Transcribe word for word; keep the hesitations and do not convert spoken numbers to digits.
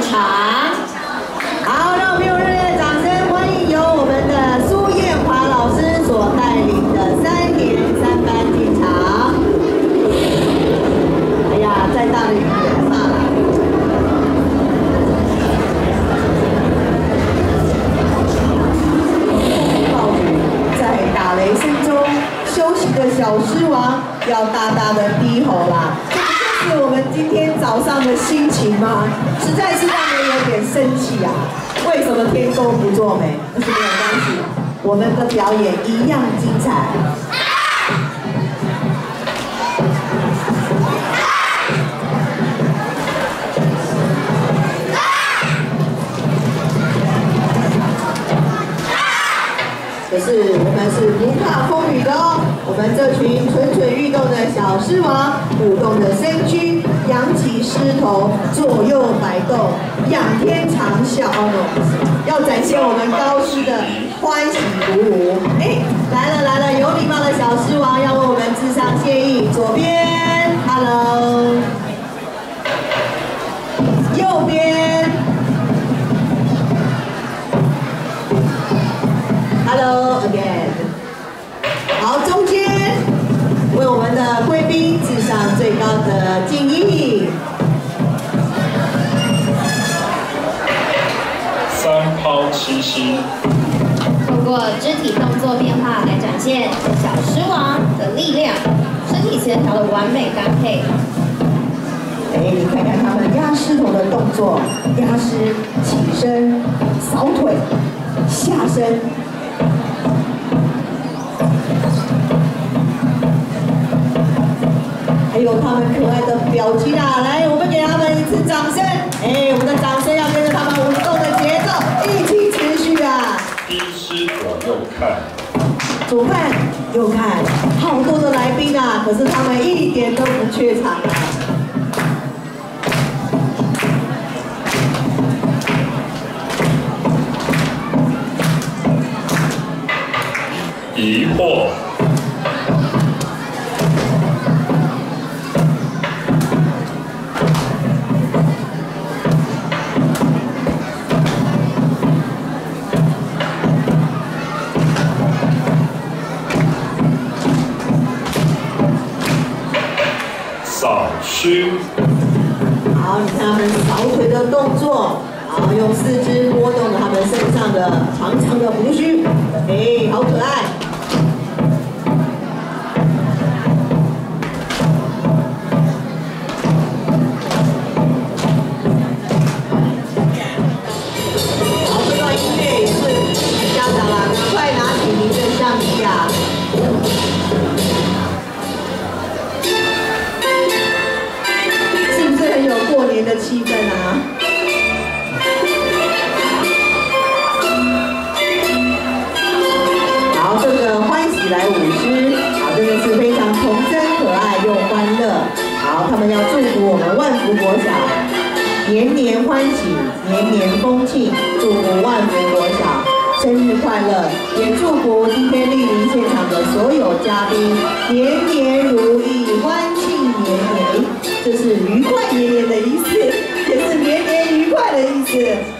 场。 好，让我们用热烈的掌声欢迎由我们的苏艳华老师所带领的三年三班进场。哎呀，再大的雨也大了。暴雨在打雷声中，休息的小狮王要大大的低吼啦。 是我们今天早上的心情吗？实在是让人有点生气啊！为什么天公不作美？但是没有关系，我们的表演一样精彩。可是我们是不怕风雨的哦。 我们这群蠢蠢欲动的小狮王，舞动着身躯，扬起狮头，左右摆动，仰天长啸哦，要展现我们高狮的欢喜鼓舞。哎，来了来了，有礼貌的小狮王要为我们致上谢意。左边 ，Hello， 右边 ，Hello again。 好，中间为我们的贵宾致上最高的敬意。 三抛七膝， 通过肢体动作变化来展现小狮王的力量，身体协调的完美搭配。 哎，你看看他们压狮头的动作，压狮、起身、扫腿、下身。 还有他们可爱的表情啊！来，我们给他们一次掌声。哎，我们的掌声要跟着他们舞动的节奏一起持续啊！ 低狮左右看， 左看右看，好多的来宾啊！可是他们一点都不怯场啊！ 疑惑。 扫虚， 好，你看他们扫腿的动作，好，用四肢拨动了他们身上的长长的胡须，哎，好可爱。好，这段音乐也是家长啊，赶快拿起您的相机啊！ 很有过年的气氛啊！好，这个欢喜来舞狮，好，真的是非常童真可爱又欢乐。好，他们要祝福我们万福国小年年欢喜，年年丰庆，祝福万福国小生日快乐，也祝福今天莅临现场的所有嘉宾年年如意，欢庆年年。 这是愉快年年的意思，也是年年愉快的意思。